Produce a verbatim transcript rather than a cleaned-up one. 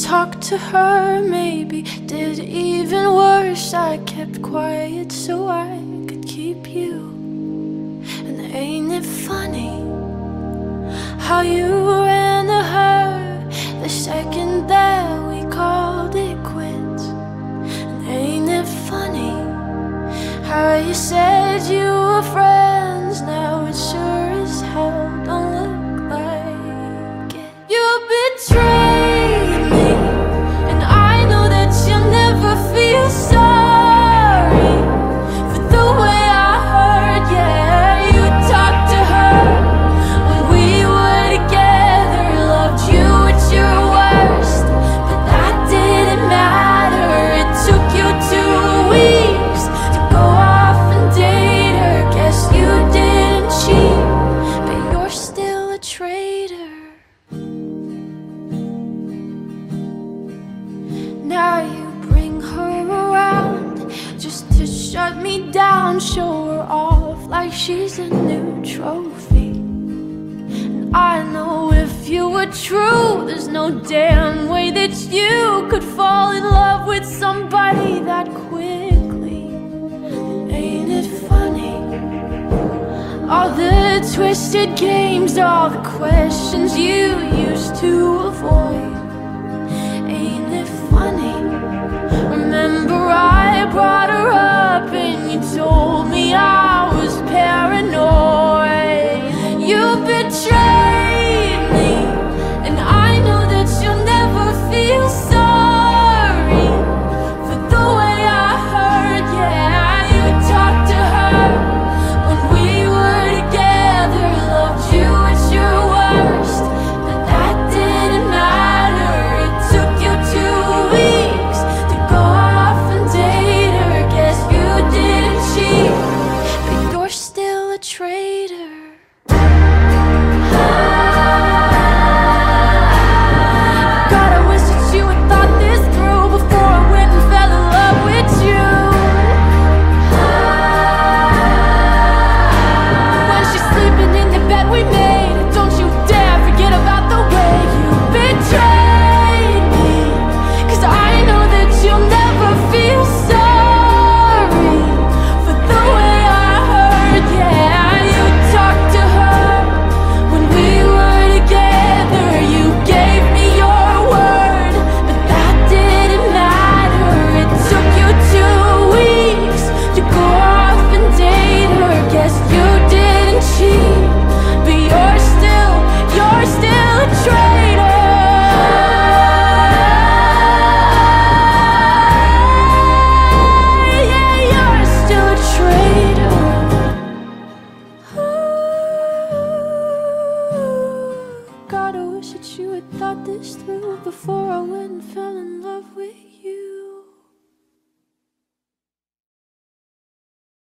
talked to her, maybe did even worse. I kept quiet so I could keep you. And ain't it funny how you ran to her the second that we called it quits? And ain't it funny how you said you were friends, now it sure as hell don't look like it. You betrayed me, and I know that you'll never feel sorry for the way I hurt. Yeah, you talked to her when we were together, loved you at your worst, but that didn't matter. It took you two weeks to go off and date her. Guess you didn't cheat, but you're still a traitor. Now you bring her around just to shut me down, show her off like she's a new trophy. And I know if you were true, there's no damn way that you could fall in love with somebody that quickly. Ain't it funny? All the twisted games, all the questions you used to avoid. Ain't it funny? Remember I brought her up and you told me I was paranoid. You betrayed me, and I know that you'll never feel sorry for the way I hurt. Yeah, you talked to her when we were together, loved you at your worst, but that didn't matter. It took you two weeks to go off and date her. Guess you didn't cheat, but you're still a traitor. God, I wish that you had thought this through before I went and fell in love with you. When she's sleeping in the bed we made, don't you dare forget about the way you betrayed me, 'cause I know that you'll never feel sorry for the way I hurt. Yeah, you talked to her when we were together, you gave me your word, but that didn't matter. It took you two weeks to go off and date her. Guess you didn't cheat, but you're still, you're still a traitor. Yeah, you're still a traitor. God, I wish that you had thought this through before I went and fell in